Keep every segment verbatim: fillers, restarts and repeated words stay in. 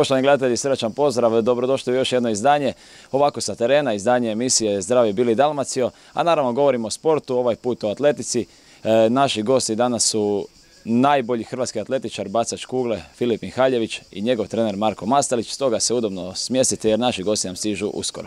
Poštovani gledatelji, srećan pozdrav, dobrodošli u još jedno izdanje, ovako sa terena, izdanje emisije Zdravi bili Dalmacio, a naravno govorimo o sportu, ovaj put o atletici. E, naši gosti danas su najbolji hrvatski atletičar, bacač kugle Filip Mihaljević i njegov trener Marko Mastalić, stoga se udobno smjestite jer naši gosti nam stižu uskoro.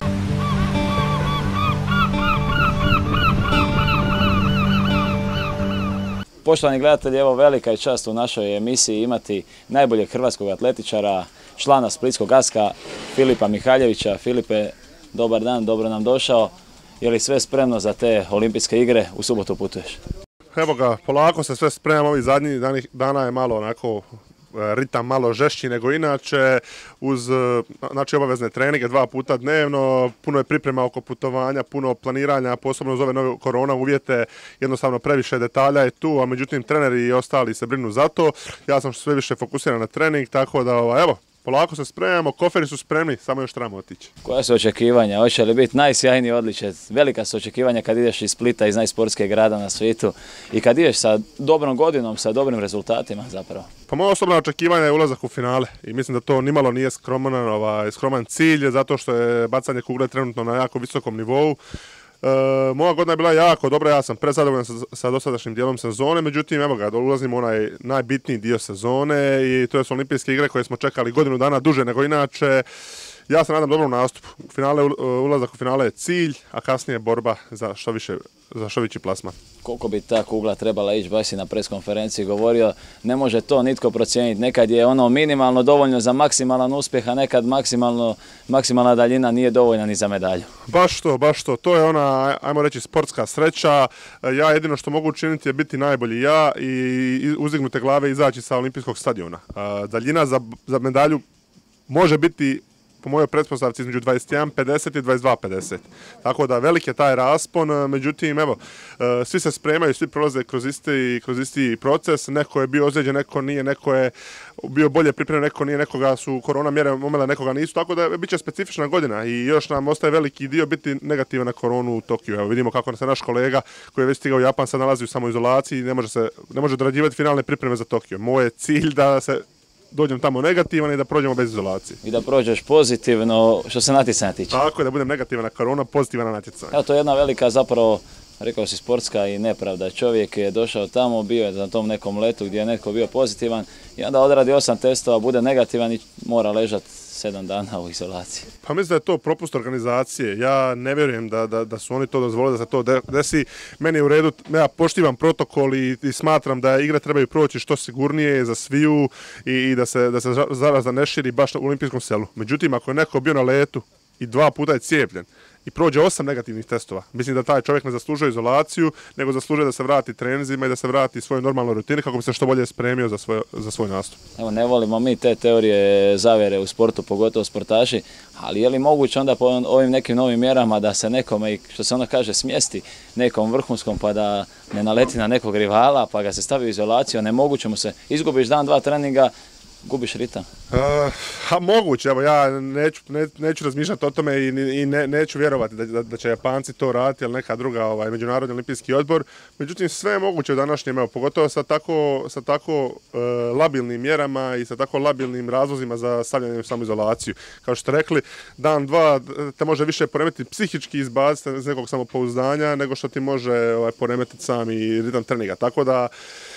Poštovani gledatelji, evo velika je čast u našoj emisiji imati najboljeg hrvatskog atletičara, člana Splitskog Aska, Filipa Mihaljevića. Filipe, dobar dan, dobro nam došao. Je li sve spremno za te olimpijske igre? U subotu putuješ. Evo ga, polako se sve spremamo, ovih zadnjih dana je malo onako ritam malo žešći nego inače, uz znači, obavezne treninge dva puta dnevno, puno je priprema oko putovanja, puno planiranja, posebno uz ove nove korona uvjete, jednostavno previše detalja je tu, a međutim treneri i ostali se brinu za to. Ja sam sve više fokusiran na trening, tako da evo, polako se spremamo, koferi su spremni, samo još trebamo otići. Koja su očekivanja? Hoće li biti najsjajniji odličje? Velika su očekivanja kad ideš iz Splita, iz najsportskijeg grada na svijetu i kad ideš sa dobrom godinom, sa dobrim rezultatima zapravo. Pa moja osobna očekivanja je ulazak u finale i mislim da to nimalo nije skroman, ovaj, skroman cilj, zato što je bacanje kugle trenutno na jako visokom nivou. E, moja godina je bila jako dobra, ja sam prezadovoljan sa, sa dosadašnjim dijelom sezone, međutim evo ga, ulazimo u onaj najbitniji dio sezone i to su olimpijske igre koje smo čekali godinu dana duže nego inače. Ja se nadam dobrom nastupu. Finale, ulazak u finale je cilj, a kasnije borba za što više, za što veći plasman. Koliko bi ta kugla trebala ići, baš si na preskonferenciji govorio, ne može to nitko procijeniti. Nekad je ono minimalno dovoljno za maksimalan uspjeh, a nekad maksimalno, maksimalna daljina nije dovoljna ni za medalju. Baš to, baš to. To je ona, ajmo reći, sportska sreća. Ja jedino što mogu učiniti je biti najbolji ja i uzdignute glave izaći sa olimpijskog stadiona. Daljina za, za medalju može biti po mojoj pretpostavci između dvadeset jedan pedeset i dvadeset dva pedeset. Tako da velik je taj raspon, međutim evo, svi se spremaju, svi prolaze kroz isti, kroz isti proces, neko je bio ozlijeđen, neko nije, neko je bio bolje pripremljen, neko nije, nekoga su korona mjere omele, nekoga nisu, tako da bit će specifična godina i još nam ostaje veliki dio biti negativan na koronu u Tokiju. Evo vidimo kako se naš kolega koji je već stigao u Japan sad nalazi u samoizolaciji i ne može, se, ne može odrađivati finalne pripreme za Tokio. Moj je cilj da se dođem tamo negativan i da prođemo bez izolacije. I da prođeš pozitivno što se natjecanja tiče. Tako je, da budem negativan na korona, pozitivan na natjecanje. Evo, to je jedna velika zapravo, rekao si, sportska i nepravda. Čovjek je došao tamo, bio je na tom nekom letu gdje je netko bio pozitivan i onda odradi osam testova, bude negativan i mora ležati sedam dana u izolaciji. Pa mislim da je to propust organizacije. Ja ne vjerujem da, da, da su oni to dozvolili da se to desi. Meni je u redu, ja poštivam protokol i, i smatram da igre trebaju proći što sigurnije za sviju i, i da se, da se zaraza ne širi baš u olimpijskom selu. Međutim, ako je neko bio na letu i dva puta je cijepljen i prođe osam negativnih testova, mislim da taj čovjek ne zaslužuje izolaciju, nego zaslužuje da se vrati treninzima i da se vrati svojoj normalnoj rutini kako bi se što bolje spremio za svoj, za svoj nastup. Evo, ne volimo mi te teorije zavjere u sportu, pogotovo sportaši, ali je li moguće onda po ovim nekim novim mjerama da se nekome, što se onda kaže, smjesti nekom vrhunskom pa da ne naleti na nekog rivala pa ga se stavi u izolaciju, nemoguće mu se, izgubiš dan, dva treninga, gubiš ritam? Uh, a moguće, evo ja neću, ne, neću razmišljati o tome i, i ne, neću vjerovati da, da, da će Japanci to raditi ili neka druga ovaj, Međunarodni olimpijski odbor. Međutim, sve je moguće u današnjem, evo, pogotovo sa tako, sa tako uh, labilnim mjerama i sa tako labilnim razlozima za stavljanje u samoizolaciju. Kao što ste rekli, dan, dva te može više poremetiti psihički izbaciti iz nekog samopouzdanja nego što ti može ovaj, poremetiti sami ritam treninga. Tako da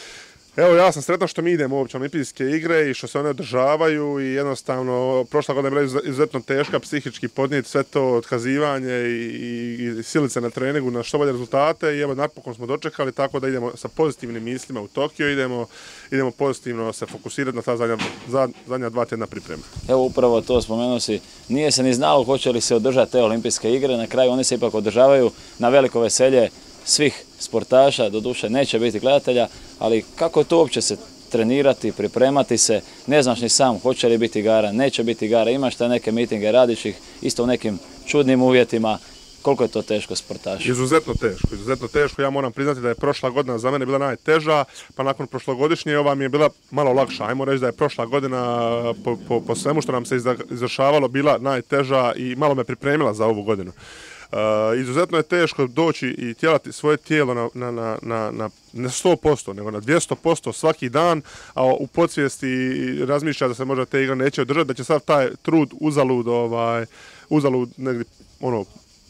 evo, ja sam sretan što mi idemo uopće na olimpijske igre i što se one održavaju i jednostavno prošla godina je bila izuzetno teška psihički podnijeti sve to otkazivanje i, i, i silice na treningu na što bolje rezultate i evo napokon smo dočekali, tako da idemo sa pozitivnim mislima u Tokio, idemo, idemo pozitivno se fokusirati na ta zadnja, zadnja dva tjedna pripreme. Evo upravo to spomenuo si, nije se ni znalo hoće li se održati te olimpijske igre, na kraju one se ipak održavaju na veliko veselje svih sportaša, doduše neće biti gledatelja, ali kako to uopće se trenirati, pripremati se, ne znaš ni sam hoće li biti igara, neće biti igara, imaš te neke mitinge, radiš ih isto u nekim čudnim uvjetima, koliko je to teško sportašu? Izuzetno teško, izuzetno teško, ja moram priznati da je prošla godina za mene bila najteža, pa nakon prošlogodišnje ova mi je bila malo lakša, ajmo reći da je prošla godina po, po, po svemu što nam se izvršavalo bila najteža i malo me pripremila za ovu godinu. izuzetno je teško doći i tjelati svoje tijelo na, na, na, na, na ne sto posto, nego na dvjesto posto svaki dan, a u podsvijesti razmišlja da se možda te igre neće održati, da će sav taj trud uzalud, ovaj, uzalud negdje ono,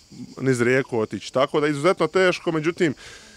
niz rijeku otići. Tako da je izuzetno teško, međutim,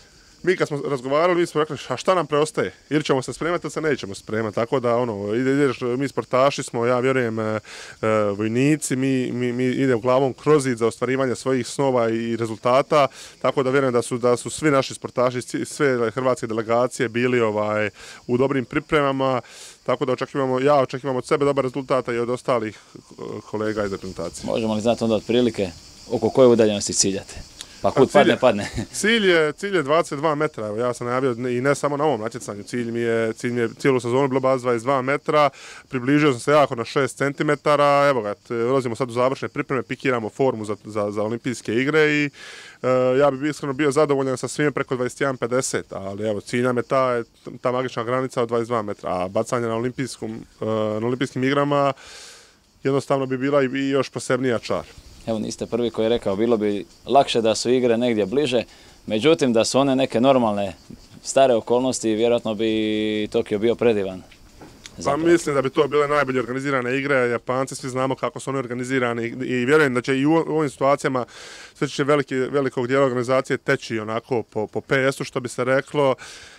mi kad smo razgovarali, mi smo rekli, a šta nam preostaje? Ili ćemo se spremati, ili se nećemo spremati. Tako da, ono, ideš, mi sportaši smo, ja vjerujem, e, e, vojnici, mi, mi, mi idemo glavom kroz zid za ostvarivanje svojih snova i rezultata. Tako da vjerujem da su, da su svi naši sportaši, sve hrvatske delegacije bili ovaj, u dobrim pripremama. Tako da očekivamo, ja očekivam od sebe dobar rezultata i od ostalih kolega iz reprezentacije. Možemo li znati onda otprilike oko koje udaljenosti ciljate? Pa kud cilj padne, padne. Cilj je, cilj je dvadeset dva metra, evo, ja sam najavio i ne samo na ovom natjecanju, cilj mi je, cilj mi je cijelu sezonu bilo baz dvadeset dva metra, približio sam se jako na šest centimetara, evo ga, ulazimo sad u završne pripreme, pikiramo formu za, za, za olimpijske igre i e, ja bih iskreno bio zadovoljan sa svime preko dvadeset jedan pedeset, ali evo, cilj nam je ta, ta magična granica od dvadeset dva metra, a bacanje na, olimpijskom, e, na olimpijskim igrama jednostavno bi bila i još posebnija čar. Evo, niste prvi koji je rekao, bilo bi lakše da su igre negdje bliže, međutim da su one neke normalne, stare okolnosti, vjerojatno bi Tokio bio predivan. Pa mislim da bi to bile najbolje organizirane igre, Japanci svi znamo kako su oni organizirani i vjerujem da će i u ovim situacijama sve će veliki, velikog dijela organizacije teći onako po, po P S-u, što bi se reklo.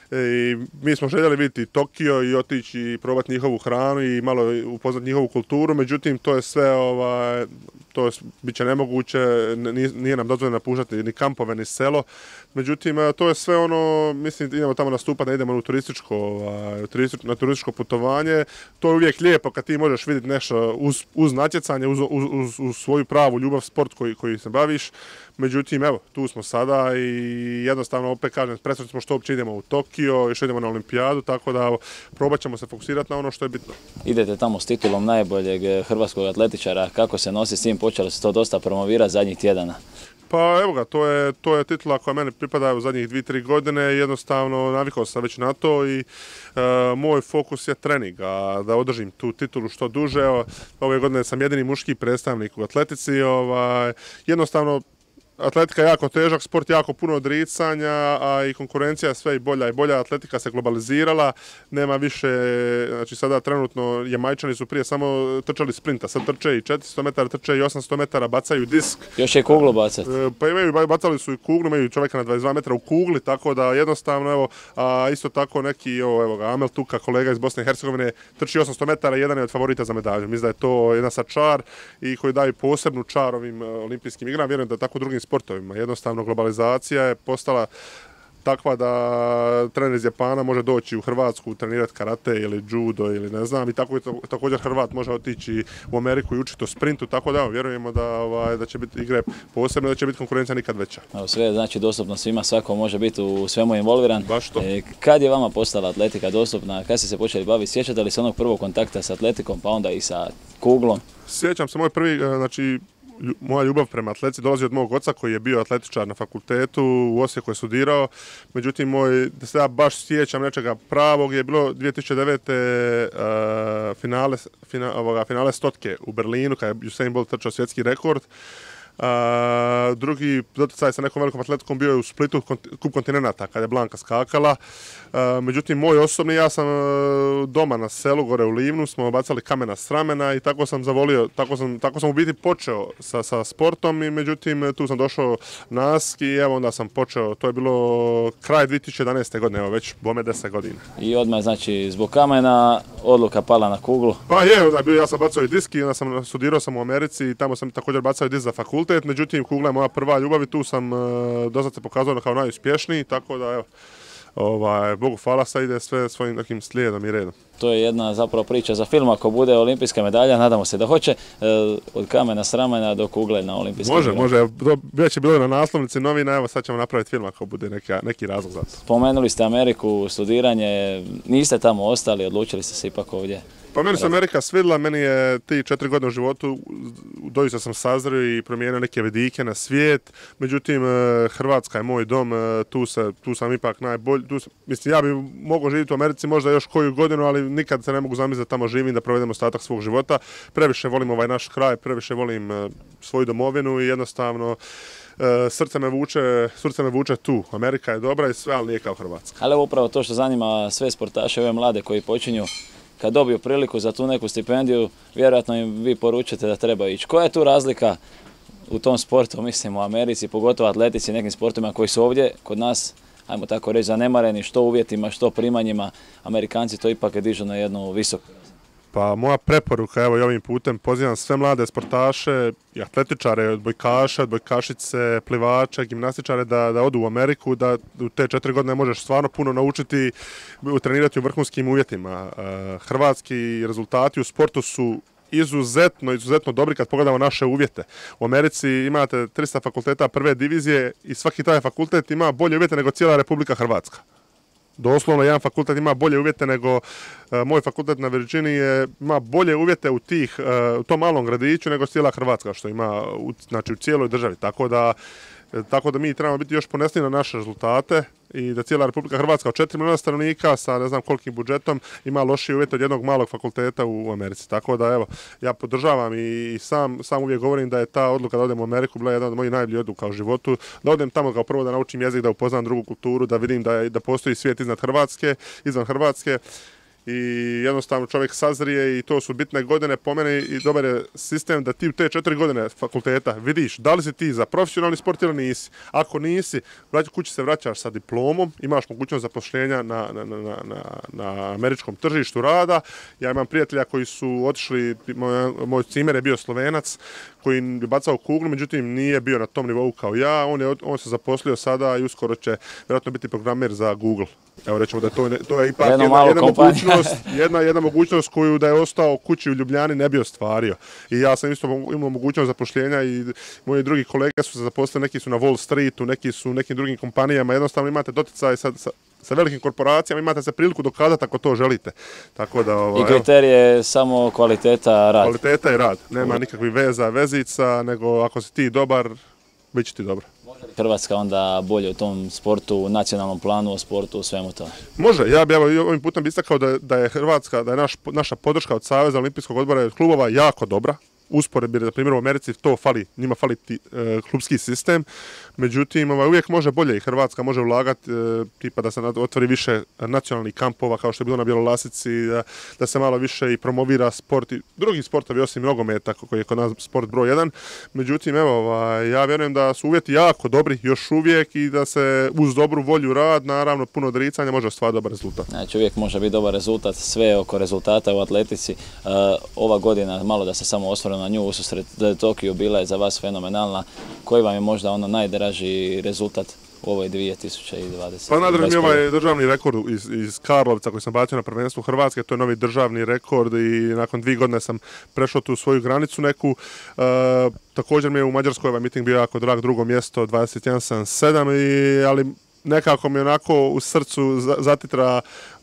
I mi smo željeli vidjeti Tokio i otići i probati njihovu hranu i malo upoznati njihovu kulturu, međutim to je sve, ovaj, to je, bit će nemoguće, nije nam dozvoljeno napuštati ni kampove ni selo, međutim to je sve ono, mislim idemo tamo nastupati, ne idemo na turističko, ovaj, turističko, na turističko putovanje, to je uvijek lijepo kad ti možeš vidjeti nešto uz, uz natjecanje, uz, uz, uz, uz svoju pravu ljubav, sport koji, koji se baviš. Međutim, evo, tu smo sada i jednostavno, opet kažem, presretni smo što uopće idemo u Tokio i što idemo na olimpijadu, tako da evo, probat ćemo se fokusirati na ono što je bitno. Idete tamo s titulom najboljeg hrvatskog atletičara, kako se nosi s tim, počelo se to dosta promovirati zadnjih tjedana? Pa evo ga, to je, to je titula koja meni pripada u zadnjih dvije tri godine, jednostavno navikao sam već na to i e, moj fokus je trening, a da održim tu titulu što duže. Evo, ove godine sam jedini muški predstavnik u atletici, ovaj, jednostavno atletika je jako težak sport, jako puno odricanja, a i konkurencija je sve i bolja i bolja. Atletika se globalizirala, nema više, znači sada trenutno Jamajčani su prije samo trčali sprinta, sad trče i četiristo metara, trče i osamsto metara, bacaju disk. Još je kuglu bacati. Pa imaju, bacali su i kuglu, imaju čovjeka na dvadeset dva metra u kugli, tako da jednostavno, evo, a isto tako neki, evo, evo ga, Amel Tuka, kolega iz Bosne i Hercegovine, trči osamsto metara i jedan je od favorita za medalju. Mislim da je to jedna sad čar i koji daje posebnu čar ovim olimpijskim igrama, vjerujem da tako drugim sportovima. Jednostavno globalizacija je postala takva da trener iz Japana može doći u Hrvatsku trenirati karate ili judo ili ne znam i tako, također Hrvat može otići u Ameriku i učiti o sprintu, tako da vjerujemo da, ovaj, da će biti igre posebne, da će biti konkurencija nikad veća. Evo, sve je znači dostupno svima, svako može biti u svemu involviran. Baš to. E, kad je vama postala atletika dostupna, kad ste se počeli baviti, sjećate li se onog prvog kontakta s atletikom pa onda i sa kuglom? Sjećam se, moj prvi, znači moja ljubav prema atletici dolazi od mog oca koji je bio atletičar na fakultetu u Osijeku je studirao, međutim moj, da se ja baš sjećam nečega pravog je bilo dvije tisuće devete. Uh, finale, fina, ovoga, finale stotke u Berlinu kada je Usain Bolt trčao svjetski rekord. Uh, drugi doticaj sa nekom velikom atletikom bio je u Splitu kup kontinenata kada je Blanka skakala. Uh, međutim, moj osobni, ja sam uh, doma na selu, gore u Livnu, smo bacali kamena s ramena i tako sam zavolio, tako sam, tako sam u biti počeo sa, sa sportom i međutim tu sam došao na Aski i evo onda sam počeo, to je bilo kraj dvije tisuće jedanaeste. godine, evo već bome deset godina. I odmah znači zbog kamena odluka pala na kuglu? Pa je, onda bio, ja sam bacao i disk i onda sam studirao sam u Americi i tamo sam također bacao i disk za fakultet, međutim kugla je moja prva ljubav i tu sam uh, dosad se pokazao kao najuspješniji, tako da evo, ovaj, Bogu hvala, sad ide sve svojim nekim slijedom i redom. To je jedna zapravo priča za film, ako bude olimpijska medalja, nadamo se da hoće, e, od kamena s ramena do kugle na olimpijskim Može, igrama. može, već je bilo na naslovnici novina, evo sad ćemo napraviti film ako bude neka, neki razlog za to. Spomenuli ste Ameriku, studiranje, niste tamo ostali, odlučili ste se ipak ovdje. Pa meni se Amerika svidjela, meni je ti četiri godine u životu, doista sam sazrio i promijenio neke vidike na svijet, međutim Hrvatska je moj dom, tu, se, tu sam ipak najbolji, tu, mislim ja bi mogao živjeti u Americi možda još koju godinu, ali nikad se ne mogu zamisliti da tamo živim, da provedem ostatak svog života. Previše volim ovaj naš kraj, previše volim svoju domovinu i jednostavno srce me vuče, srce me vuče tu. Amerika je dobra i sve, ali nije kao Hrvatska. Ali upravo to što zanima sve sportaše, ove mlade koji počinju, kad dobiju priliku za tu neku stipendiju, vjerojatno im vi poručite da treba ići. Koja je tu razlika u tom sportu, mislim u Americi, pogotovo atletici i nekim sportovima koji su ovdje kod nas, ajmo tako reći, zanemareni što uvjetima, što primanjima, Amerikanci to ipak dižu na jednu visoku. Pa moja preporuka, evo i ovim putem pozivam sve mlade sportaše i atletičare, odbojkaše, odbojkašice, plivače, gimnastičare da, da odu u Ameriku, da u te četiri godine možeš stvarno puno naučiti, trenirati u vrhunskim uvjetima. Hrvatski rezultati u sportu su izuzetno, izuzetno dobri kad pogledamo naše uvjete. U Americi imate tristo fakulteta prve divizije i svaki taj fakultet ima bolje uvjete nego cijela Republika Hrvatska. Doslovno jedan fakultet ima bolje uvjete nego uh, moj fakultet na Virginiji je, ima bolje uvjete u tih uh, u tom malom gradiću nego cijela Hrvatska što ima u, znači u cijeloj državi. Tako da Tako da mi trebamo biti još ponosni na naše rezultate i da cijela Republika Hrvatska od četiri milijuna stanovnika sa ne znam kolikim budžetom ima lošiji uvjet od jednog malog fakulteta u Americi. Tako da evo, ja podržavam i, i sam, sam uvijek govorim da je ta odluka da odem u Ameriku bila jedna od mojih najboljih odluka u životu. Da odem tamo kao prvo da naučim jezik, da upoznam drugu kulturu, da vidim da, je, da postoji svijet iznad Hrvatske, izvan Hrvatske. I jednostavno čovjek sazrije i to su bitne godine po meni i dobar je sistem da ti u te četiri godine fakulteta vidiš da li si ti za profesionalni sport ili nisi. Ako nisi, kući se vraćaš sa diplomom, imaš mogućnost zaposlenja na, na, na, na, na američkom tržištu rada. Ja imam prijatelja koji su otišli, moj, moj cimer je bio Slovenac koji je bacao kuglu, međutim nije bio na tom nivou kao ja. On, je, on se zaposlio sada i uskoro će vjerojatno biti programer za Google. Evo rećemo da to, to je ipak jedna, jedna, mogućnost, jedna, jedna mogućnost koju da je ostao kući u Ljubljani ne bi ostvario. I ja sam isto imao mogućnost zapošljenja i moji drugi kolege su se zaposlili, neki su na Wall Streetu, neki su u nekim drugim kompanijama. Jednostavno imate doticaj sa, sa, sa velikim korporacijama, imate se priliku dokazati ako to želite. Tako da, ova, I kriterij je samo kvaliteta rad. Kvaliteta i rad. Nema nikakvih veza, vezica, nego ako si ti dobar, bit će ti dobro. Hrvatska onda bolje u tom sportu, u nacionalnom planu, u sportu, u svemu to? Može, ja bih ovim putem bi istakao da, da je Hrvatska, da je naš, naša podrška od Saveza olimpijskog odbora i od klubova jako dobra. Usporedbi, na primjer u Americi to fali, njima fali ti, e, klubski sistem, međutim ovaj, uvijek može bolje i Hrvatska može ulagati e, tipa da se otvori više nacionalnih kampova kao što je bilo na Bjelolasici, da, da se malo više i promovira sport i drugi sportovi osim nogometa koji je kod nas sport broj jedan. Međutim, evo, ovaj, ja vjerujem da su uvjeti jako dobri još uvijek i da se uz dobru volju rad, naravno puno odricanja može ostvariti dobar rezultat. Znači uvijek može biti dobar rezultat, sve oko rezultata u atletici. E, ova godina, malo da se samo osvrnem na nju, ususret Tokiju bila je za vas fenomenalna. Koji vam je možda ono najdraži rezultat u ovoj dvije tisuće dvadesete? Pa najdraži ovaj državni rekord iz, iz Karlovca koji sam bacio na prvenstvu Hrvatske, to je novi državni rekord i nakon dvije godine sam prešao tu svoju granicu neku. E, također mi je u Mađarskoj ovaj miting bio jako drag, drugo mjesto, dvadeset jedan zarez sedam, i, ali nekako mi onako u srcu zatitra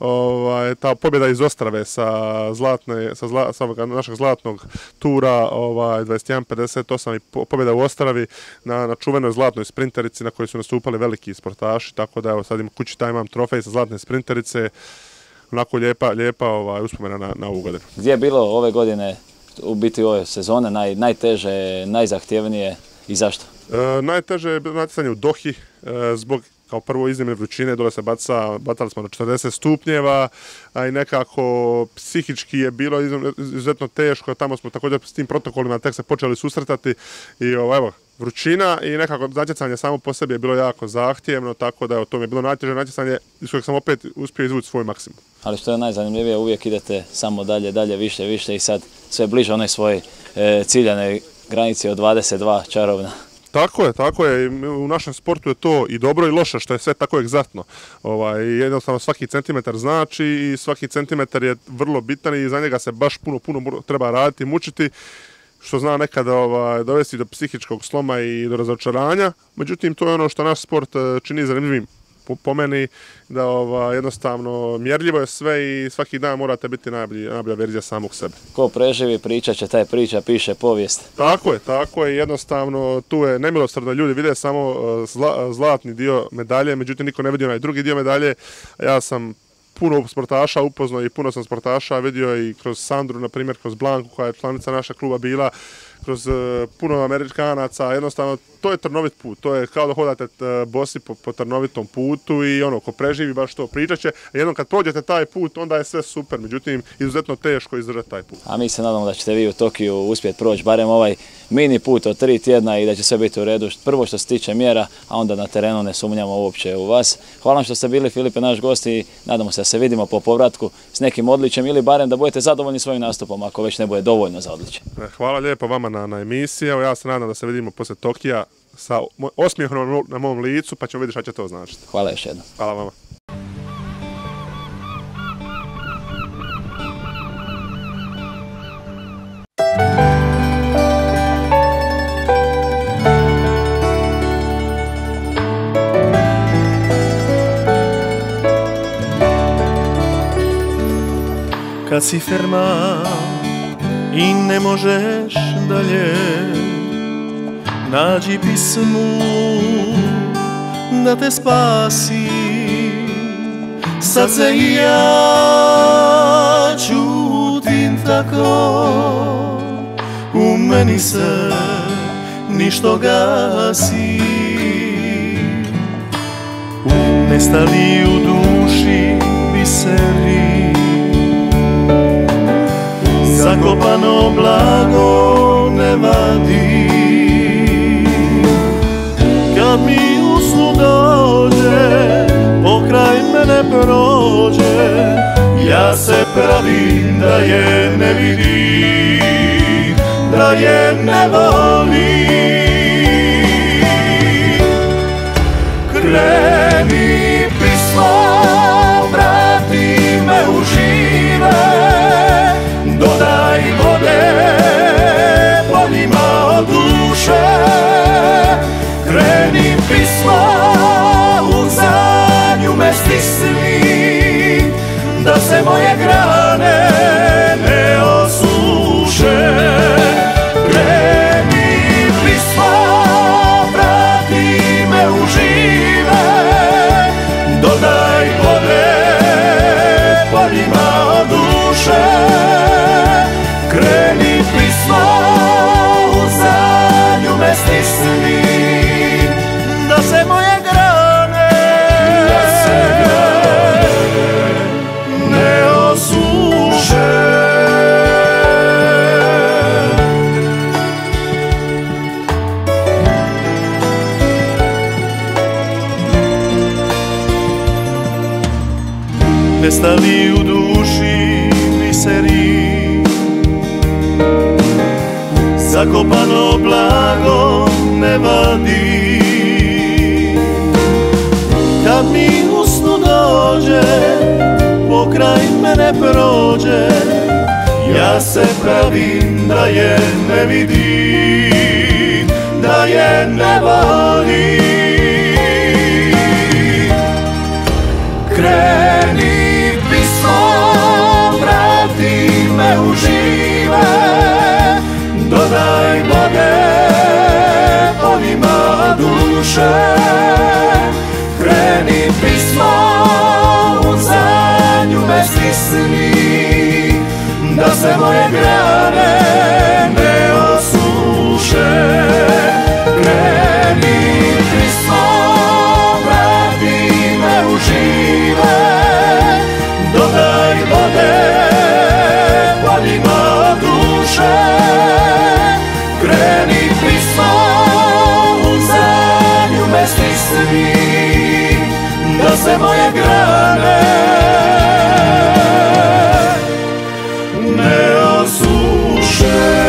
ovaj, ta pobjeda iz Ostrave sa, zlatne, sa, zla, sa našeg zlatnog tura ovaj, dvadeset jedan pedeset osam i pobjeda u Ostravi na, na čuvenoj zlatnoj sprinterici na kojoj su nastupali veliki sportaši, tako da evo sad im kući taj imam trofej sa zlatne sprinterice, onako lijepa, lijepa ovaj, uspomena na, na ovu godinu. Gdje je bilo ove godine, u biti ove sezone, naj, najteže, najzahtjevnije i zašto? E, najteže je bilo natjecanje u Dohi e, zbog kao prvo iznimne vrućine, dole se baca, bacali smo na četrdeset stupnjeva, a i nekako psihički je bilo izuzetno teško, tamo smo također s tim protokolima tek se počeli susretati i evo, vrućina i nekako natjecanje samo po sebi je bilo jako zahtjevno, tako da evo, to mi je bilo najteže natjecanje iz kojeg sam opet uspio izvući svoj maksimum. Ali što je najzanimljivije, uvijek idete samo dalje, dalje, više, više i sad sve bliže onoj svojoj e, ciljanoj granici od dvadeset dva čarobna. Tako je, tako je. U našem sportu je to i dobro i loše, što je sve tako egzaktno. Ovaj, jednostavno svaki centimetar znači i svaki centimetar je vrlo bitan i za njega se baš puno, puno treba raditi, mučiti, što zna nekada ovaj, dovesti do psihičkog sloma i do razočaranja. Međutim, to je ono što naš sport čini zanimljivim po, po meni, da ova, jednostavno mjerljivo je sve i svaki dan morate biti najbolji, najbolja verzija samog sebe. Ko preživi, pričat će, taj priča, piše povijest. Tako je, tako je, jednostavno tu je nemilosrdno, ljudi vide samo zla, zlatni dio medalje, međutim niko ne vidi onaj drugi dio medalje. Ja sam puno sportaša upoznao i puno sam sportaša vidio i kroz Sandru, na primjer kroz Blanku koja je članica našeg kluba bila, kroz e, puno Amerikanaca, jednostavno to je trnovit put, to je kao da hodate e, bosi po, po trnovitom putu i ono, ko preživi baš to pričat će, jednom kad prođete taj put, onda je sve super, međutim, izuzetno teško izdržati taj put. A mi se nadamo da ćete vi u Tokiju uspjeti proći barem ovaj mini put od tri tjedna i da će sve biti u redu, prvo što se tiče mjera, a onda na terenu ne sumnjamo uopće u vas. Hvala vam što ste bili, Filipe, naš gost i nadamo se da se vidimo po povratku s nekim odličjem ili barem da budete zadovoljni svojim nastupom, ako već ne bude dovoljno za odličje. Hvala lijepo vama na, na emisiji, evo ja se nadam da se vidimo poslije Tokija sa osmijehom na mom licu, pa ćemo vidjeti šta će to značiti. Hvala još jednom. Hvala vama. Kad si ferma i ne možeš dalje, nađi pismu da te spasi. Sad se i ja čutim tako, u meni se ništo gasi. Nestali u duši biseri, zakopano blago ne vadi. Kad mi u snu dođe, pokraj mene prođe, ja se pravim da je ne vidim, da je ne volim. Kreni pismo, vrati me u žive, dodaj vode poljima od duše. Kreni pismo, u zadnju me stisni, da se moje grane ne osuše. Kreni pismo, vrati me u žive, dodaj vode poljima od duše. Kreni pismo, u zadnju me stisni, da se moje grane, da se grane ne osuše. Nestali u duši biseri, zakopano blago ne vadi. Kad mi u snu dođe, pokraj mene prođe, ja se pravim da je ne vidim, da je ne volim. Kreni pismo, vrati me u žive, dodaj vode poljima duše. Kreni pismo, u zadnju me stisni, da se moje grane ne osuše. Kreni pismo, vrati me u žive, dodaj vode poljima duše. Kreni pismo, u zadnju me stisni, da se moje grane ne osuše.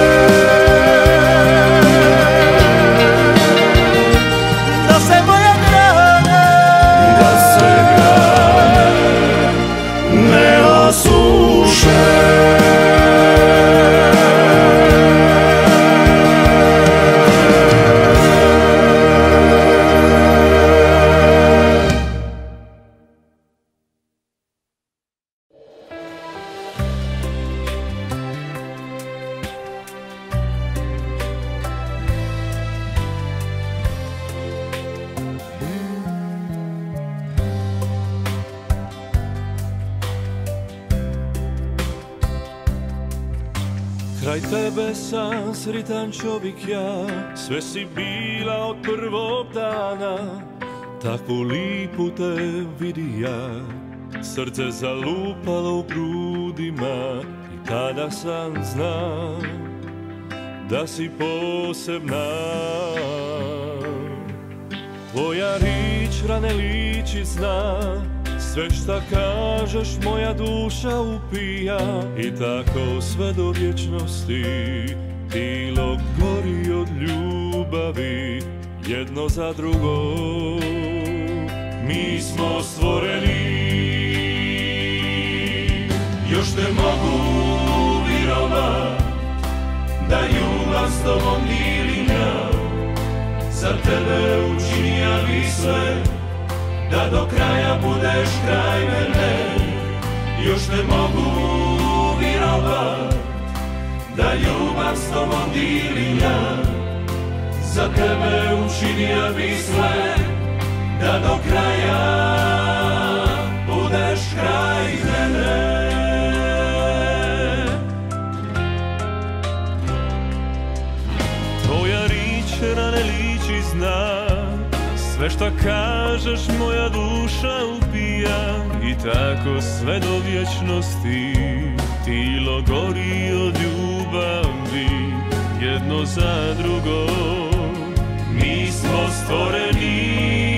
Da se moje grane, da se grane ne osuše. Kraj tebe sam sritan čovjek ja, sve si bila od prvog dana, takvu lipu te vidi ja, srce zalupalo u grudima i tada sam znao da si posebna. Tvoja rič rane liči zna, sve šta kažeš moja duša upija i tako sve do vječnosti tilo gori od ljubavi jedno za drugo. Mi smo stvoreni, još ne mogu virovat da ljubav s tobom dijelim ja, za tebe učinija bi sve da do kraja budeš kraj mene. Još ne mogu virovat da ljubav s tobom dijelim ja, za tebe učinija bi sve da do kraja budeš kraj mene. Tvoja rič rane liči zna, sve šta kažeš moja duša upija i tako sve do vječnosti tilo gori od ljubavi jedno za drugo. Mi smo stvoreni,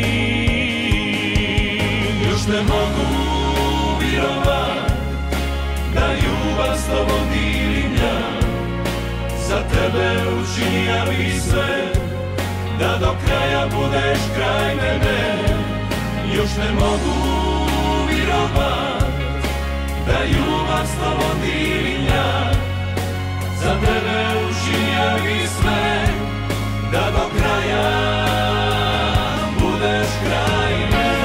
još ne mogu virovat da ljubav s tobom dijelim ja, za tebe učinija bi sve da do kraja budeš kraj mene. Još ne mogu virovat da ljubav s tobom dijelim ja, za tebe učinija bi sve da do kraja budeš kraj mene.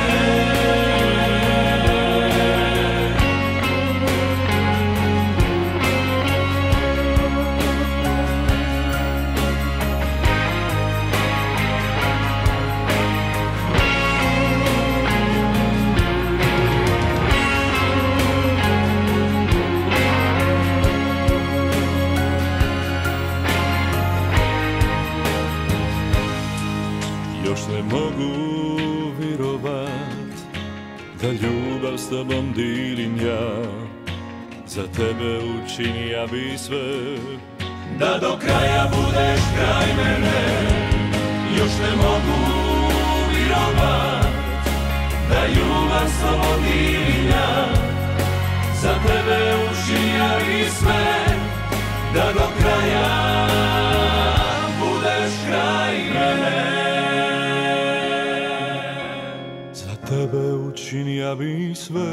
Još ne mogu virovat da ljubav s tobom dijelim ja, za tebe učinija bi sve da do kraja budeš kraj mene. Još ne mogu virovat da ljubav s tobom dijelim ja, za tebe učinija bi sve da do kraja budeš kraj mene. Tebe učinija bi sve.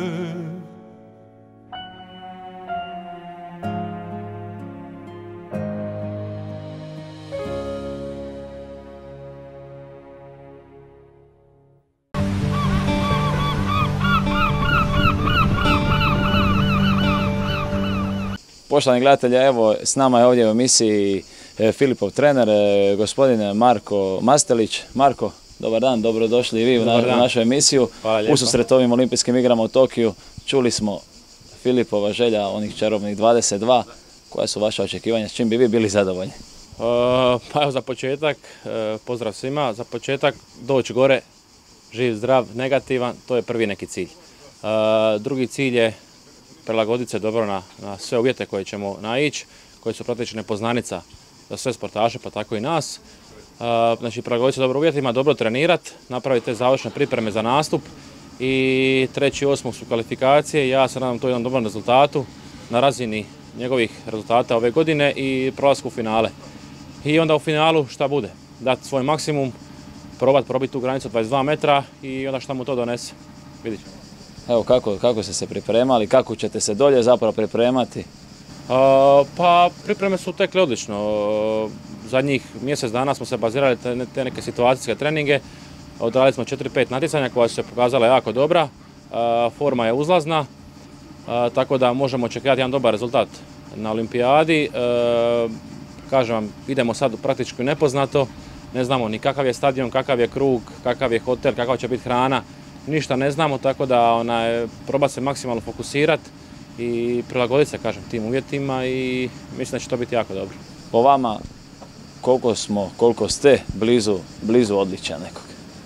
Poštovani gledatelji, evo s nama je ovdje u emisiji Filipov trener, gospodin Marko Mastelić. Marko, dobar dan, dobrodošli i vi u našu emisiju. Ususret ovim olimpijskim igrama u Tokiju čuli smo Filipova želja, onih čarobnih dvadeset dva. Koja su vaše očekivanja, s čim bi vi bili zadovoljni? Pa evo za početak, pozdrav svima, za početak doći gore, živ, zdrav, negativan, to je prvi neki cilj. Drugi cilj je prilagoditi se dobro na, na sve uvjete koje ćemo naići, koje su praktično nepoznanica za sve sportaše, pa tako i nas. Znači, prilagoditi se dobro uvjetima, dobro trenirati, napraviti te završne pripreme za nastup i treći osmog su kvalifikacije. Ja se nadam to jednom dobrom rezultatu na razini njegovih rezultata ove godine i prolasku u finale. I onda u finalu šta bude? Dati svoj maksimum, probati probiti tu granicu dvadeset dva metra i onda šta mu to donese. Vidit ćemo. Evo kako, kako ste se pripremali, kako ćete se dolje zapravo pripremati? Uh, pa pripreme su tekle odlično. Uh, zadnjih mjesec dana smo se bazirali te, te neke situacijske treninge. Odradili smo četiri pet natjecanja koja su se pokazala jako dobra. Uh, forma je uzlazna, uh, tako da možemo očekivati jedan dobar rezultat na olimpijadi. Uh, kažem vam, idemo sad praktički nepoznato. Ne znamo ni kakav je stadion, kakav je krug, kakav je hotel, kakva će biti hrana. Ništa ne znamo, tako da onaj, proba se maksimalno fokusirati i prilagoditi se, kažem, tim uvjetima i mislim da će to biti jako dobro. Po vama, koliko smo, koliko ste blizu, blizu odličja nekog?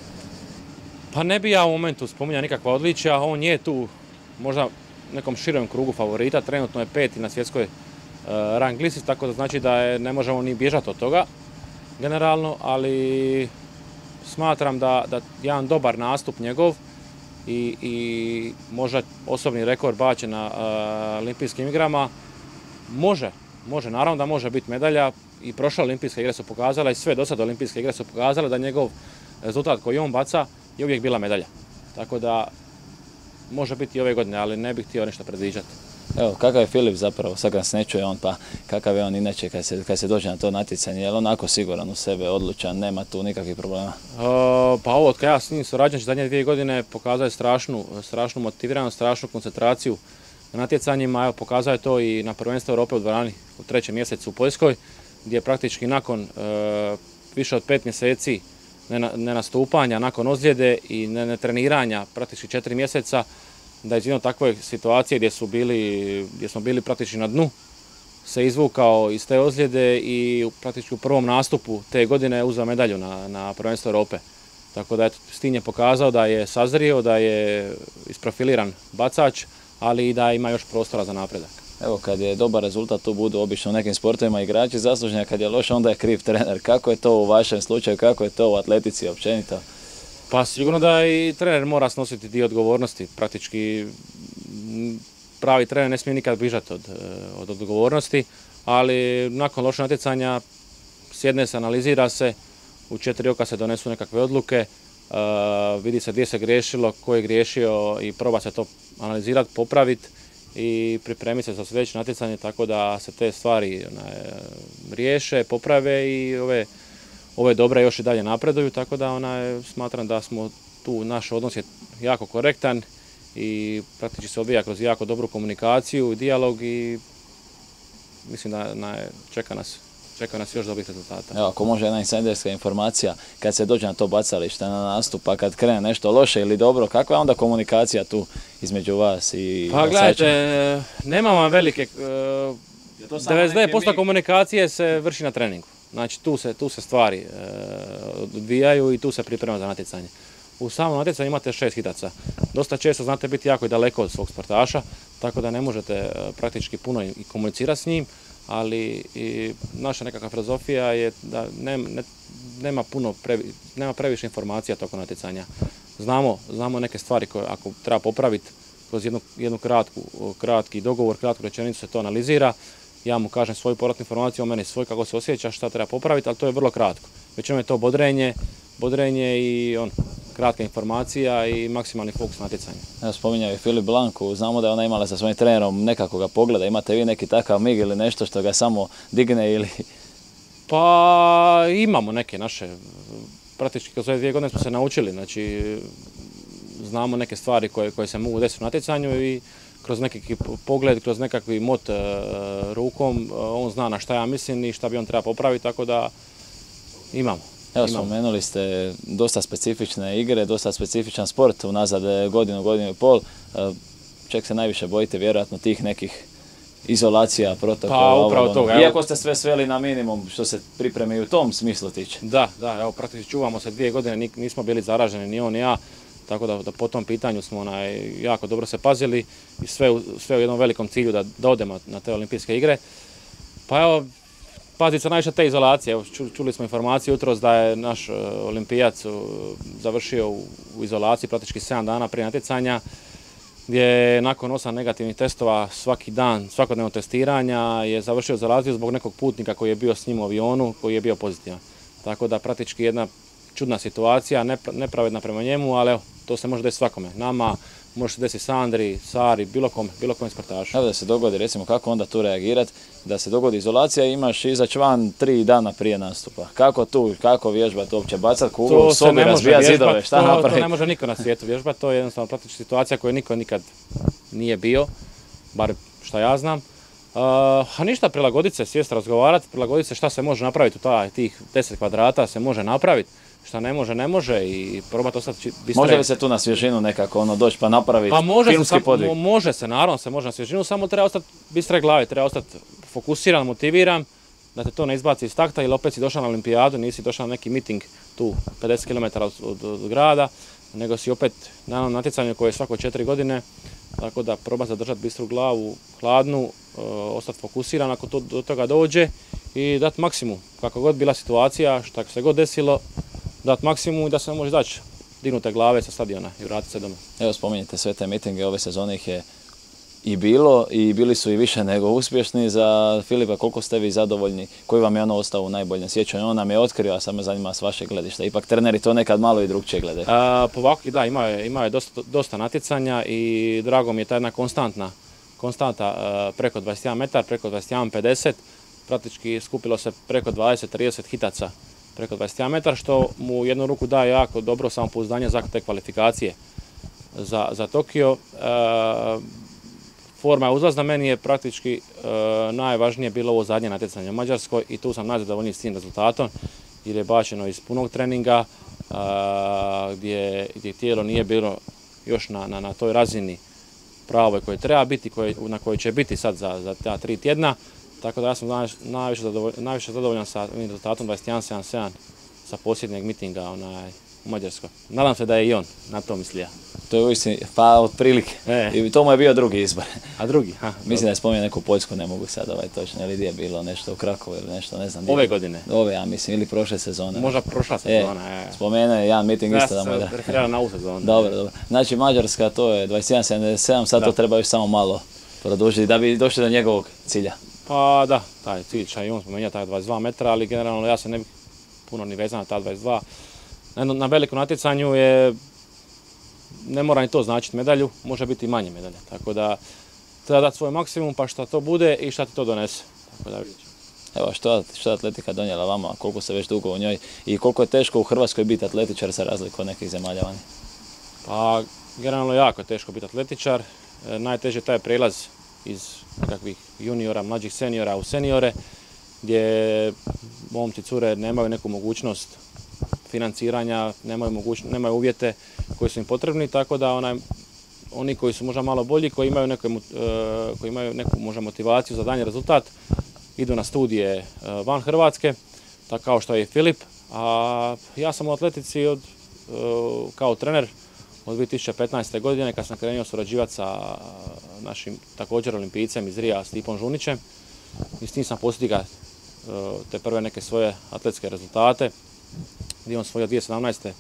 Pa ne bi ja u momentu spominjao nikakva odličja, on je tu možda nekom širem krugu favorita, trenutno je peti na svjetskoj rang listi, tako da znači da je, ne možemo ni bježati od toga generalno, ali smatram da, da jedan dobar nastup njegov i, i možda osobni rekord bačen na uh, olimpijskim igrama može, može, naravno da može biti medalja i prošle olimpijske igre su pokazale i sve do sada olimpijske igre su pokazale da njegov rezultat koji on baca je uvijek bila medalja. Tako da može biti i ove godine, ali ne bih htio nešto predviđati. Evo, kakav je Filip zapravo, sad nas ne čuje on, pa kakav je on inače kad se, kad se dođe na to natjecanje, je li onako siguran u sebe, odlučan, nema tu nikakvih problema? Uh, pa ovo, od kada ja s njim surađujem zadnje dvije godine, pokazao je strašnu, strašnu motiviranost, strašnu koncentraciju na natjecanjima, evo, pokazao je to i na prvenstvu Europe u dvorani u trećem mjesecu u Poljskoj, gdje praktički nakon uh, više od pet mjeseci nenastupanja, nakon ozljede i netreniranja praktički četiri mjeseca, da iz jedne takve situacije gdje, su bili, gdje smo bili praktički na dnu, se izvukao iz te ozljede i praktički u prvom nastupu te godine uzeo medalju na, na prvenstvu Europe. Tako da je s tim je pokazao da je sazrio, da je isprofiliran bacač, ali i da ima još prostora za napredak. Evo, kad je dobar rezultat, tu budu obično u nekim sportovima igrači zaslužni, a kad je loš, onda je kriv trener. Kako je to u vašem slučaju, kako je to u atletici općenito? Pa sigurno da i trener mora snositi dio odgovornosti. Praktički pravi trener ne smije nikad bježati od, od odgovornosti, ali nakon lošeg natjecanja sjedne se, analizira se, u četiri oka se donesu nekakve odluke, uh, vidi se gdje se griješilo, ko je griješio i proba se to analizirati, popraviti i pripremiti se za sljedeće natjecanje, tako da se te stvari onaj, riješe, poprave i ove ove dobre još i dalje napreduju, tako da onaj, smatram da smo tu, naš odnos je jako korektan i praktički se odvija kroz jako dobru komunikaciju i dijalog i mislim da na, čeka nas, čeka nas još dobrih rezultata. Evo, ako može jedna insajderska informacija, kad se dođe na to bacalište, na nastup, pa kad krene nešto loše ili dobro, kakva je onda komunikacija tu između vas i Pa gledajte, nemamo velike, devedeset devet posto komunikacije se vrši na treningu. Znači tu se, tu se stvari e, odvijaju i tu se priprema za natjecanje. U samom natjecanju imate šest hitaca. Dosta često znate biti jako i daleko od svog sportaša, tako da ne možete e, praktički puno i komunicirati s njim, ali i naša nekakva filozofija je da ne, ne, nema, puno previ, nema previše informacija tokom natjecanja. Znamo, znamo neke stvari koje ako treba popraviti kroz jednu, jednu kratku, kratki dogovor, kratku rečenicu se to analizira. Ja mu kažem svoju povratnu informaciju o meni, svoj kako se osjeća, šta treba popraviti, ali to je vrlo kratko. Većinom je to bodrenje, bodrenje i on, kratka informacija i maksimalni fokus na natjecanje. Evo, spominjao je Filip Blanku, znamo da je ona imala sa svojim trenerom nekakvoga pogleda, imate vi neki takav mig ili nešto što ga samo digne ili... Pa imamo neke naše, praktički kroz ove dvije godine smo se naučili, znači znamo neke stvari koje, koje se mogu desiti u natjecanju i kroz nekakvi pogled, kroz nekakvi mot e, rukom, on zna na šta ja mislim i šta bi on treba popraviti, tako da imamo. Evo, spomenuli ste dosta specifične igre, dosta specifičan sport, unazad godinu, godinu i pol. Čeg se najviše bojite, vjerojatno tih nekih izolacija, protokola? Pa upravo toga. Iako ste sve sveli na minimum što se pripreme i u tom smislu tiče. Da, da, evo praktički čuvamo se dvije godine, nismo bili zaraženi ni on ni ja. Tako da, da po tom pitanju smo onaj, jako dobro se pazili i sve u, sve u jednom velikom cilju da, da odemo na te olimpijske igre. Pa evo, pazit se najviše te izolacije. Evo, čuli smo informaciju jutros da je naš uh, olimpijac uh, završio u, u izolaciji praktički sedam dana prije natjecanja, gdje je nakon osam negativnih testova svaki dan, svakodnevno testiranja je završio izolaciju zbog nekog putnika koji je bio s njim u avionu, koji je bio pozitivan. Tako da praktički jedna čudna situacija, nepravedna prema njemu, ali evo, to se može desiti svakome. Nama, može se desiti Sandri, Sari, bilo kome, bilo kome sportašu. Evo da se dogodi, recimo, kako onda tu reagirati, da se dogodi izolacija i imaš izaći van tri dana prije nastupa. Kako tu, kako vježbati uopće, bacati kuglu u sobi, razbijati zidove, šta napraviti? To ne može niko na svijetu vježbati, to je jednostavno praktična situacija koju niko nikad nije bio, bar šta ja znam. Uh, a ništa, prilagoditi se, sjest razgovarati, prilagoditi se šta se može napraviti u taj, tih deset kvadrata se može napraviti. šta ne može, ne može i probati ostati bistre. Može li se tu na svježinu nekako ono doći pa napraviti pa može filmski se, podvig? Može se, naravno se može na svježinu, samo treba ostati bistre glave, treba ostati fokusiran, motiviran, da te to ne izbaci iz takta ili opet si došao na olimpijadu, nisi došao na neki miting tu pedeset kilometara od, od, od grada, nego si opet na natjecanju koje je svako četiri godine, tako da proba zadržati bistru glavu, hladnu, e, ostati fokusiran ako to, do toga dođe i dati maksimum, kako god bila situacija, što se god desilo, dati maksimum i da se može izaći dignute glave sa stadiona i vratiti se doma. Evo spominjete sve te mitinge, ove sezone ih je i bilo i bili su i više nego uspješni. Za Filipa, koliko ste vi zadovoljni, koji vam je ono ostao u najboljem sjećanju? On nam je otkrio, a sad me zanima s vašeg gledišta. Ipak treneri to nekad malo i drugčije gledaju. Po ovako, da, imao je, imao je dosta, dosta natjecanja i drago mi je ta jedna konstantna, konstanta preko dvadeset jedan metar, preko dvadeset jedan pedeset. Praktički skupilo se preko dvadeset trideset hitaca preko dvadeset jedan metar, što mu jednu ruku daje jako dobro samopouzdanje za te kvalifikacije za, za Tokio. E, Forma je uzlazna, meni je praktički e, najvažnije bilo ovo zadnje natjecanje u Mađarskoj i tu sam najzadovoljniji s tim rezultatom jer je bačeno iz punog treninga e, gdje, gdje tijelo nije bilo još na, na, na toj razini pravoj koje treba biti, koje, na kojoj će biti sad za, za ta tri tjedna. Tako da ja sam najviše zadovoljan, najviše zadovoljan sa rezultatom dvadeset jedan sedamdeset sedam sa posljednjeg mitinga onaj, u Mađarskoj. Nadam se da je i on na to mislio. To je uistinu, pa otprilike. E. I to mu je bio drugi izbor. A drugi? Ha, mislim da je spomenuo neku Poljsku, ne mogu sad ovaj točno, ili gdje je bilo nešto u Krakovu ili nešto, ne znam. Ove godine? Ove, ja mislim, ili prošle sezone. Možda prošla sezona, e. e. Spomenuo je jedan miting isto da mu je. Ja sam se referirao na ovu sezonu. Dobro, dobro. Znači Mađarska to je dvadeset jedan sedamdeset sedam, sad da. To treba još samo malo produžiti da bi došli do njegovog cilja. Pa da, taj cilj će i on spomenuo, taj dvadeset dva metra, ali generalno ja se ne bih puno ni vezan na ta dvadeset dva. Na, na velikom natjecanju je, ne mora ni to značiti medalju, može biti i manje medalje. Tako da treba dati svoj maksimum pa šta to bude i šta ti to donese. Tako da, evo, što, što je atletika donijela vama, koliko ste već dugo u njoj i koliko je teško u Hrvatskoj biti atletičar za razliku od nekih zemalja vani? Pa, generalno jako je teško biti atletičar. E, najteže je taj prijelaz iz nekakvih juniora, mlađih seniora u seniore, gdje momci, cure nemaju neku mogućnost financiranja, nemaju, moguć, nemaju uvjete koji su im potrebni, tako da onaj, oni koji su možda malo bolji, koji imaju, neke, koji imaju neku možda motivaciju za daljnji rezultat, idu na studije van Hrvatske, tako kao što je i Filip. A ja sam u atletici od, kao trener od dvije tisuće petnaeste. godine kad sam krenuo surađivati sa našim također olimpijcem iz Rija, Stipom Žunićem. I s tim sam postigao te prve neke svoje atletske rezultate, gdje on svojio dvije tisuće sedamnaeste.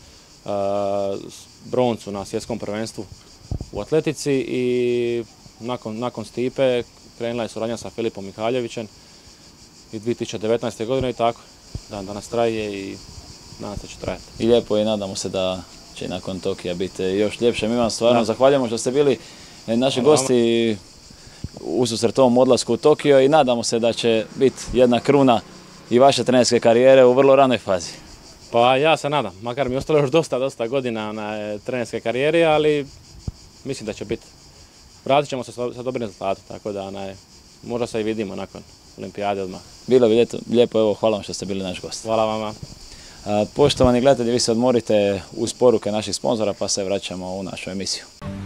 broncu na svjetskom prvenstvu u atletici i nakon, nakon Stipe krenula je suradnja sa Filipom Mihaljevićem i dvije tisuće devetnaeste. godine i tako. Dan danas traje i nadam se će trajati. I lijepo je, nadamo se da će nakon Tokija biti još ljepše. Mi vam stvarno da. zahvaljujemo što ste bili naši Hvala gosti ususret ovom odlasku u Tokio i nadamo se da će biti jedna kruna i vaše trenerske karijere u vrlo ranoj fazi. Pa ja se nadam, makar mi je ostalo još dosta, dosta godina na trenerske karijere, ali mislim da će biti. Vratit ćemo se sa dobrim rezultatom, tako da ne, možda se i vidimo nakon olimpijade odmah. Bilo bi lijepo, evo, hvala vam što ste bili naš gost. Hvala vama. Poštovani gledatelji, vi se odmorite uz poruke naših sponzora pa se vraćamo u našu emisiju.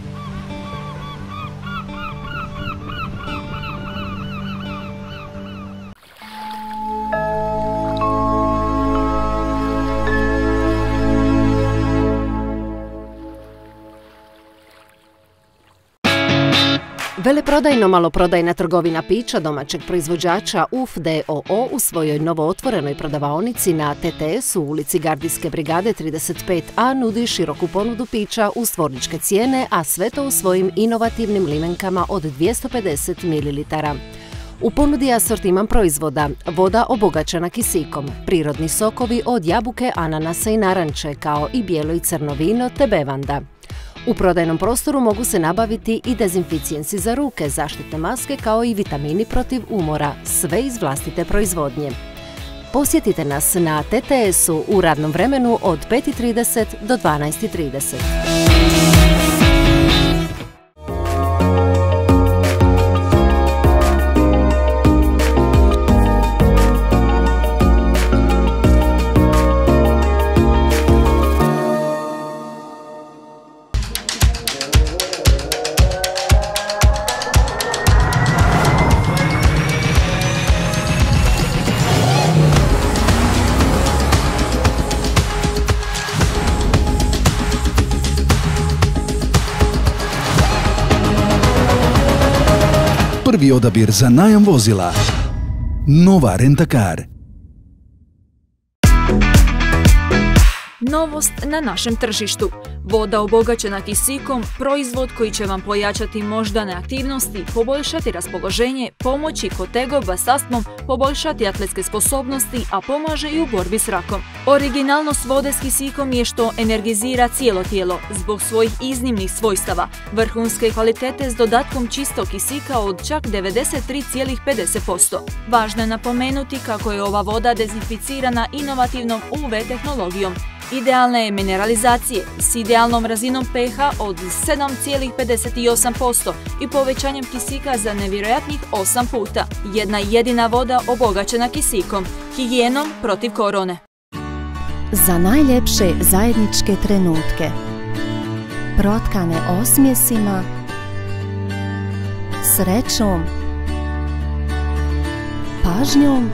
Veleprodajno maloprodajna trgovina pića domaćeg proizvođača U F D O O u svojoj novootvorenoj prodavaonici na T T S u ulici Gardijske brigade trideset pet A nudi široku ponudu pića uz tvorničke cijene, a sve to u svojim inovativnim limenkama od dvjesto pedeset mililitara. U ponudi je asortiman proizvoda, voda obogaćena kisikom, prirodni sokovi od jabuke, ananasa i naranče, kao i bijelo i crno vino te bevanda. U prodajnom prostoru mogu se nabaviti i dezinficijensi za ruke, zaštitne maske kao i vitamini protiv umora, sve iz vlastite proizvodnje. Posjetite nas na T T S-u u radnom vremenu od pet i trideset do dvanaest i trideset. prvi odabir za najam vozila. Nova Rent-A-Car. Novost na našem tržištu. Voda obogaćena kisikom, proizvod koji će vam pojačati moždane aktivnosti, poboljšati raspoloženje, pomoći kod tegoba s astmom, poboljšati atletske sposobnosti, a pomaže i u borbi s rakom. Originalnost vode s kisikom je što energizira cijelo tijelo zbog svojih iznimnih svojstava, vrhunske kvalitete s dodatkom čistog kisika od čak devedeset tri zarez pedeset posto. Važno je napomenuti kako je ova voda dezinficirana inovativnom U V tehnologijom. Idealna je mineralizacije s idealnom razinom pH od sedam zarez pedeset osam posto i povećanjem kisika za nevjerojatnih osam puta. Jedna jedina voda obogaćena kisikom, higijenom protiv korone. Za najljepše zajedničke trenutke, protkane osmjesima, srećom, pažnjom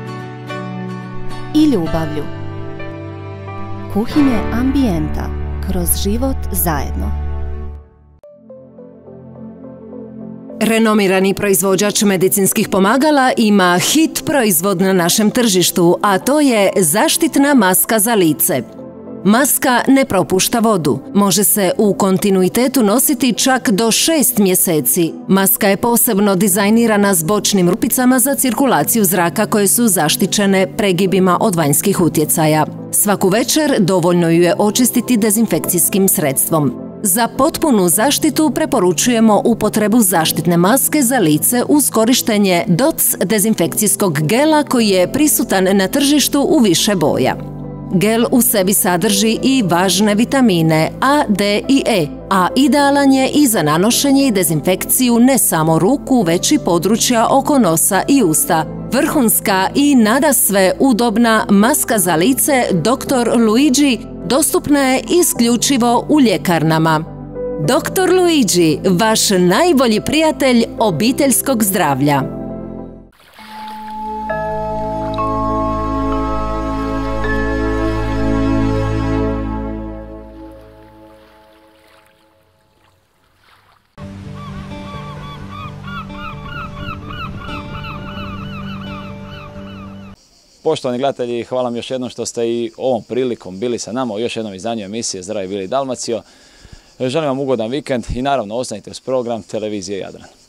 i ljubavlju. Kuhinje Ambijenta. Kroz život zajedno. Renomirani proizvođač medicinskih pomagala ima hit proizvod na našem tržištu, a to je zaštitna maska za lice. Maska ne propušta vodu. Može se u kontinuitetu nositi čak do šest mjeseci. Maska je posebno dizajnirana s bočnim rupicama za cirkulaciju zraka koje su zaštićene pregibima od vanjskih utjecaja. Svaku večer dovoljno ju je očistiti dezinfekcijskim sredstvom. Za potpunu zaštitu preporučujemo upotrebu zaštitne maske za lice uz korištenje D O C dezinfekcijskog gela koji je prisutan na tržištu u više boja. Gel u sebi sadrži i važne vitamine A, D i E, a idealan je i za nanošenje i dezinfekciju ne samo ruku, već i područja oko nosa i usta. Vrhunska i nadasve udobna maska za lice doktor Luigi dostupna je isključivo u ljekarnama. doktor Luigi, vaš najbolji prijatelj obiteljskog zdravlja. Poštovani gledatelji, hvala vam još jednom što ste i ovom prilikom bili sa nama u još jednom izdanju emisije Zdravi bili Dalmacio. Želim vam ugodan vikend i naravno ostanite uz program Televizije Jadran.